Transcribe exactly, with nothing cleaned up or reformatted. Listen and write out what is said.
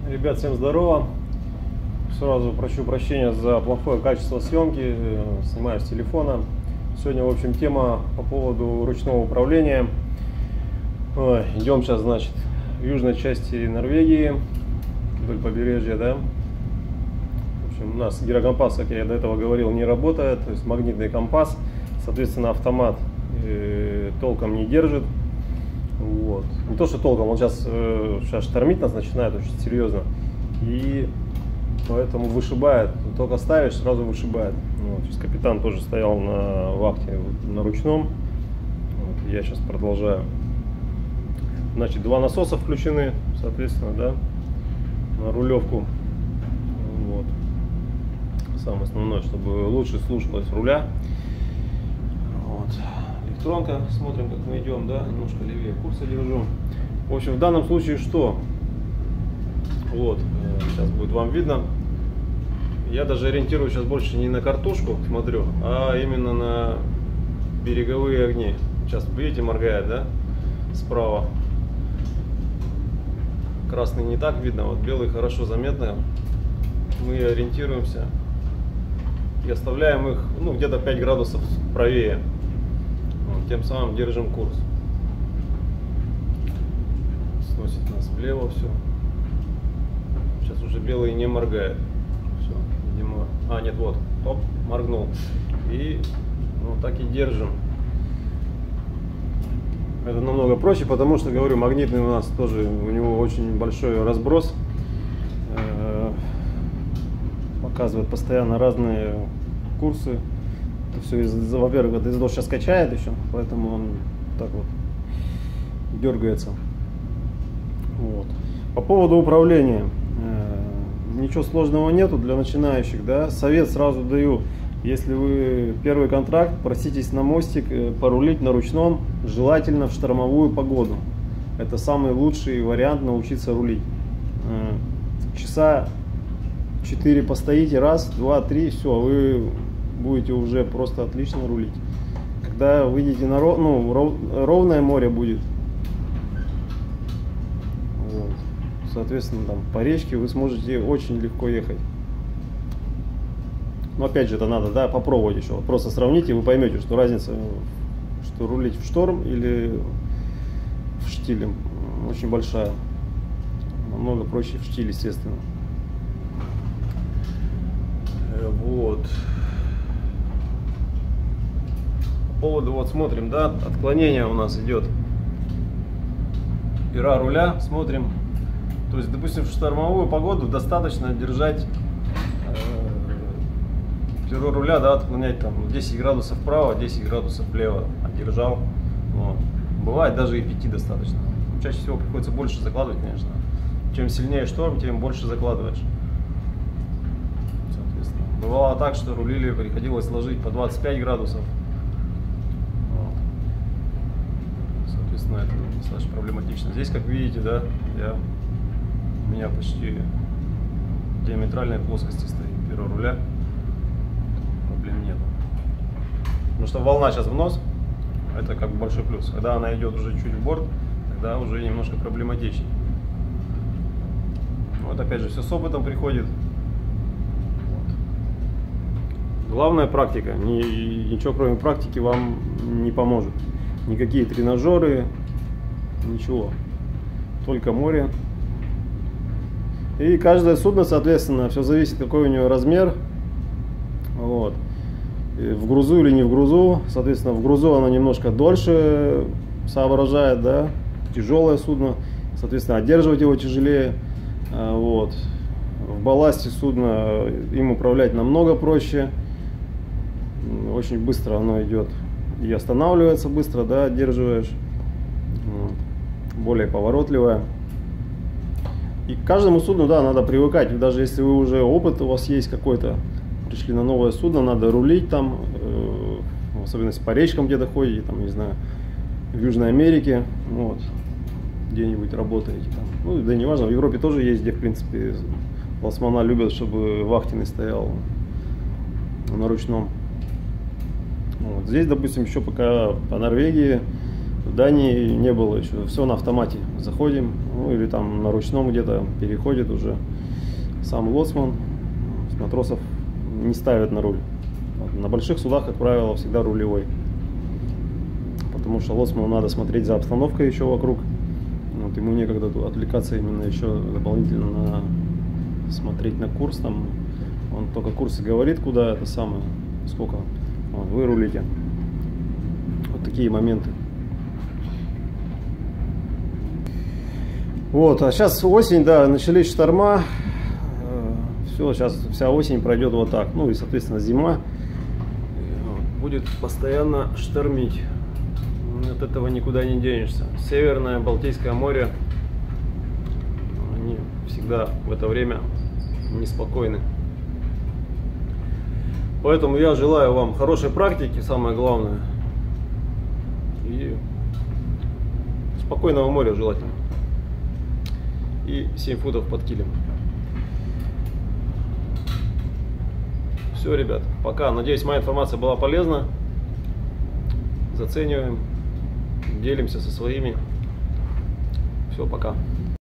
Ребят, всем здорово. Сразу прошу прощения за плохое качество съемки. Снимаю с телефона. Сегодня, в общем, тема по поводу ручного управления. Ой, идем сейчас, значит, в южной части Норвегии, вдоль побережья, да. В общем, у нас гирокомпас, как я до этого говорил, не работает. То есть магнитный компас, соответственно, автомат э, толком не держит. Вот. Не то, что толком, он сейчас, э, сейчас штормить нас начинает очень серьезно. И поэтому вышибает. Только ставишь, сразу вышибает. Вот. Сейчас капитан тоже стоял на вахте на ручном. Вот. Я сейчас продолжаю. Значит, два насоса включены, соответственно, да, на рулевку. Вот. Самое основное, чтобы лучше слушалось руля. Вот. Электронка, смотрим, как мы идем, да, немножко левее курса держу. В общем, в данном случае что? Вот, сейчас будет вам видно. Я даже ориентируюсь сейчас больше не на картошку, смотрю, а именно на береговые огни. Сейчас, видите, моргает, да, справа. Красный не так видно, вот белый хорошо заметно. Мы ориентируемся и оставляем их, ну, где-то пять градусов правее. Тем самым держим курс. Сносит нас влево все. Сейчас уже белый не моргает. Все, видимо. А, нет, вот. Оп, моргнул. И ну, так и держим. Это намного проще, потому что, говорю, магнитный у нас тоже, у него очень большой разброс. Показывает постоянно разные курсы. Все, во-первых, это из-за того, что сейчас качает еще, поэтому он так вот дергается. Вот. По поводу управления, э, ничего сложного нету для начинающих, да. Совет сразу даю: если вы первый контракт, проситесь на мостик э, порулить на ручном, желательно в штормовую погоду. Это самый лучший вариант научиться рулить. Э, часа четыре постоите, раз, два, три, все, вы будете уже просто отлично рулить. Когда выйдете на ров, ну, ров, ровное море будет, вот, соответственно, там по речке вы сможете очень легко ехать. Но опять же, это надо, да, попробовать еще. Просто сравните, вы поймете, что разница, что рулить в шторм или в штиле очень большая. Намного проще в штиле, естественно. Вот. По поводу, вот смотрим, да, отклонение у нас идет пера руля, смотрим. То есть, допустим, в штормовую погоду достаточно держать э, перо руля, да, отклонять там десять градусов вправо, десять градусов влево, держал. Вот. Бывает даже и пяти достаточно. Чаще всего приходится больше закладывать, конечно. Чем сильнее шторм, тем больше закладываешь. Соответственно, бывало так, что рулили, приходилось ложить по двадцать пять градусов. Это достаточно проблематично. Здесь, как видите, да, я, у меня почти в диаметральной плоскости стоит перо руля. Проблем нет. Потому что волна сейчас в нос, это как бы большой плюс. Когда она идет уже чуть в борт, тогда уже немножко проблематичнее. Вот опять же, все с опытом приходит. Вот. Главная практика. Ни, ничего кроме практики вам не поможет. Никакие тренажеры, ничего, только море. И каждое судно, соответственно, все зависит, какой у него размер. Вот. И в грузу или не в грузу, соответственно, в грузу оно немножко дольше соображает, да, тяжелое судно, соответственно, одерживать его тяжелее. Вот. В балласте судно им управлять намного проще, очень быстро оно идет. И останавливается быстро, да, одерживаешь, более поворотливая. И к каждому судну, да, надо привыкать. Даже если вы уже опыт у вас есть какой-то, пришли на новое судно, надо рулить там, э, в особенности по речкам где-то ходите, там, не знаю, в Южной Америке, вот, где-нибудь работаете там. Ну, да не важно, в Европе тоже есть, где, в принципе, лоцмана любят, чтобы вахтенный стоял на ручном. Вот. Здесь, допустим, еще пока по Норвегии В Дании не было еще, все на автомате. Заходим, ну или там на ручном где-то переходит уже сам лоцман, матросов не ставят на руль. На больших судах, как правило, всегда рулевой. Потому что лоцману надо смотреть за обстановкой еще вокруг. Вот, ему некогда тут отвлекаться именно еще дополнительно на смотреть на курс. Там он только курс и говорит, куда это самое, сколько вот, вы рулите. Вот такие моменты. Вот, а сейчас осень, да, начались шторма. Все, сейчас вся осень пройдет вот так. Ну и, соответственно, зима будет постоянно штормить. От этого никуда не денешься. Северное Балтийское море, они всегда в это время неспокойны. Поэтому я желаю вам хорошей практики, самое главное. И спокойного моря желательно. И семь футов под килем. Все, ребят, пока. Надеюсь, моя информация была полезна. Зацениваем, делимся со своими. Все, пока.